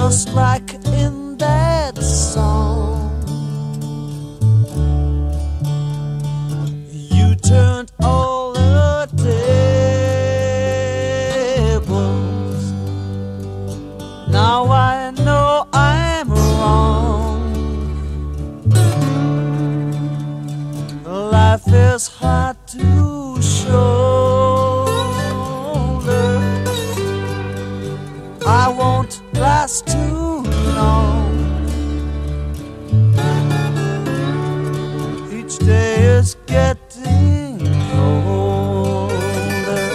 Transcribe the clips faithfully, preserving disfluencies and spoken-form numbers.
just like in that song. You turned all the tables. Now I know I'm wrong. Life is hard to shoulder. I won't last too long. Each day is getting older.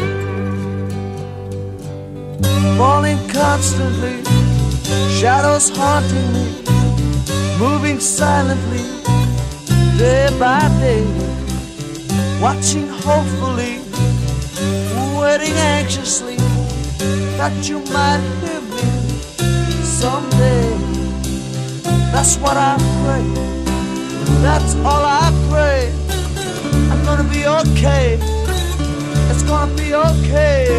Falling constantly, shadows haunting me, moving silently, day by day, watching hopefully, waiting anxiously, that you might hear me someday. That's what I pray, that's all I pray. I'm gonna be okay, it's gonna be okay.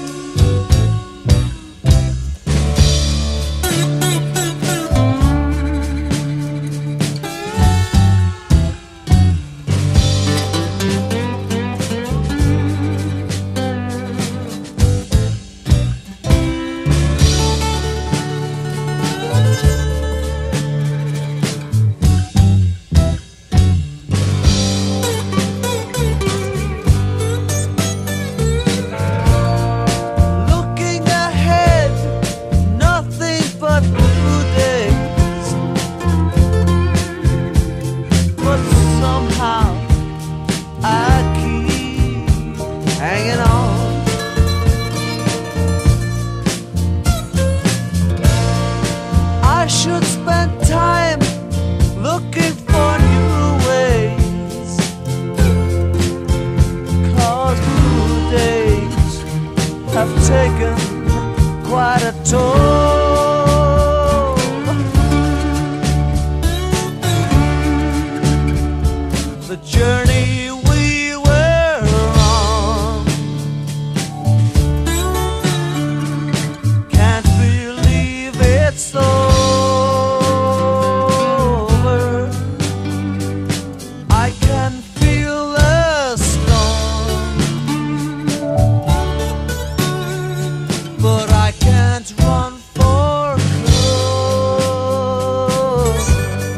I should spend time looking for new ways, 'cause blue days have taken quite a toll. The journey we were on, can't believe it's so. But I can't run for clothes.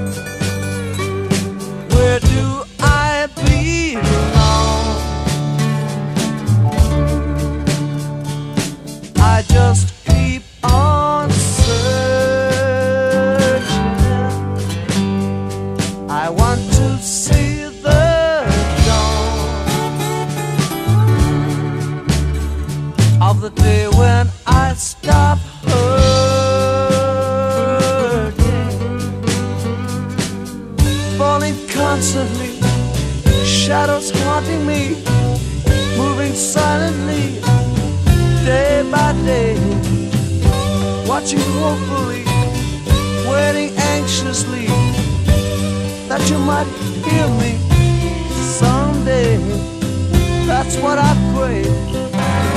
Where do I belong? I just keep on searching. I want to see the dawn of the day when I stop hurting. Falling constantly, shadows haunting me, moving silently, day by day, watching hopefully, waiting anxiously, that you might hear me someday. That's what I pray,